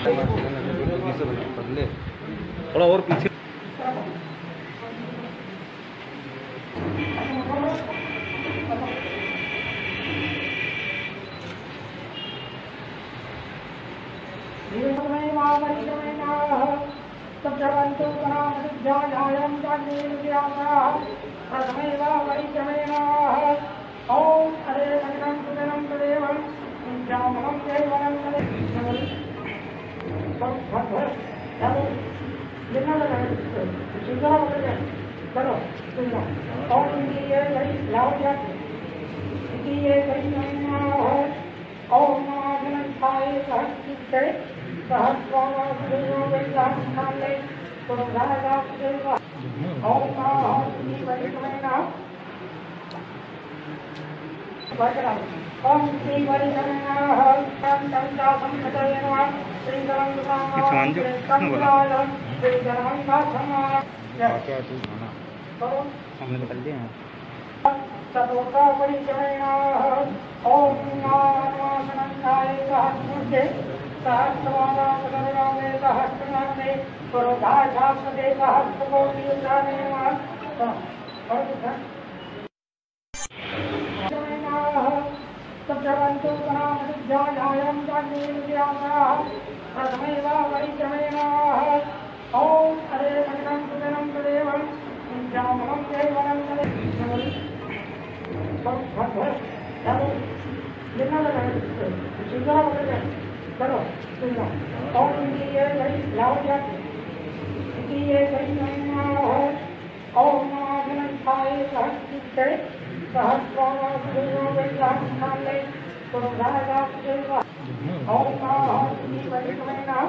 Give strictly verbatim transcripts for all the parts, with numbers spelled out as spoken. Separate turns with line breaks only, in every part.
थोड़ा और पीछे।
ओम हरे मंगलम सुदरम तदेवम श्यामलम देवनम चलो जितना लगा सुंदर होकर चलो सुंदर और इनकी ये कहीं लाओ क्या इनकी ये कहीं महिमा है ओम नमाजन खाए सहस्ते सहस्वामा सुदेवो वेदांताले पुरुषादा सुदेवा ओम नमः परिक्रमणा ओम श्री परिक्रमणा तंता संकटयनवा श्रीकरं
किसान जो
संकलालं श्रीकरं भाषमा
क्या तू खाना हमने निकल दिया
सतोका परिक्रमणा ओम नमानंदाय सहस्रमुखे सहस्रवादा सदरवादे सहस्रनामे पुरोधाशास्त्रदे सहस्रकोटि उद्धारे नमः सत्यवन्तु पुनः जानीर्व्यासाः प्रथमैव परिक्रमेणाः ॐ हरे मंगलं सुदनं तदेवं श्यामलं देवनं तदेवं चलो जितना लगा सुंदर होकर चलो सुंदर और इनकी ये कहीं लाओ क्या इनकी ये कहीं महिमा है ओम नमाजन खाए सहस्ते सहस्वामा सुदेवो वेदांताले पुरुषादा सुदेवा ओम नमः परिक्रमणा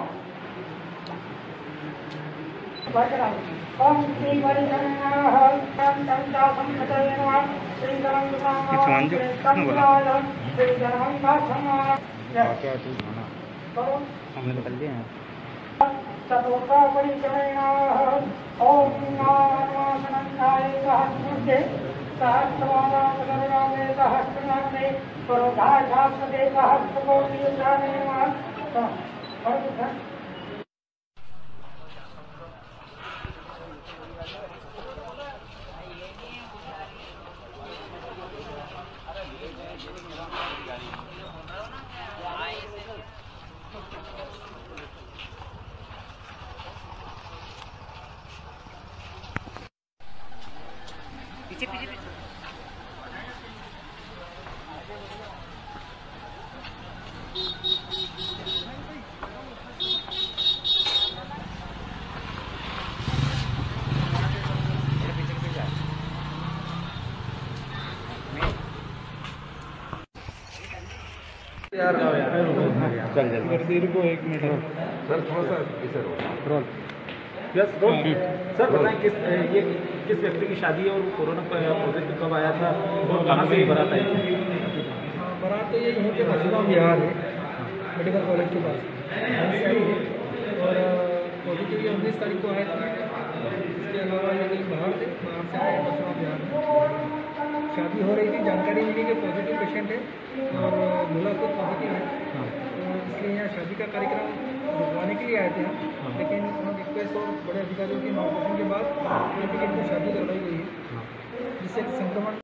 ओम श्री परिक्रमणा तंता संकटयनवा श्रीकरं
किसान जो
संकलालं श्रीकरं भाषमा
क्या तू खाना हमने निकल दिया
सतोका परिक्रमणा ओम नमानंदाय सहस्रमुखे सहस्रवादा सदरवादे सहस्रनामे पुरोधाशास्त्रदे सहस्रकोटि उद्धारे नमः
पीछे पीछे पीछे यार चल चल देर को एक मिनट सर थोड़ा सा इधर रोल यस रोल सर बताएं किस ये किस व्यक्ति की शादी है और वो कोरोना पॉजिटिव कब आया था और कहाँ से बारात आई थी?
बारात तो ये यहीं पे मसूदा बिहार है मेडिकल कॉलेज के पास और पॉजिटिव ये उन्नीस तारीख को आया था। इसके अलावा ये कहीं बाहर थे बाहर से आए मसूदा बिहार में शादी हो रही थी। जानकारी मिली कि पॉजिटिव पेशेंट है और दूल्हा को पॉजिटिव है तो इसलिए यहाँ शादी का कार्यक्रम रुकवाने के लिए आए थे हम। लेकिन रिक्वेस्ट और बड़े अधिकारियों के मार्गदर्शन के बाद इनको शादी करवाई गई है जिससे संक्रमण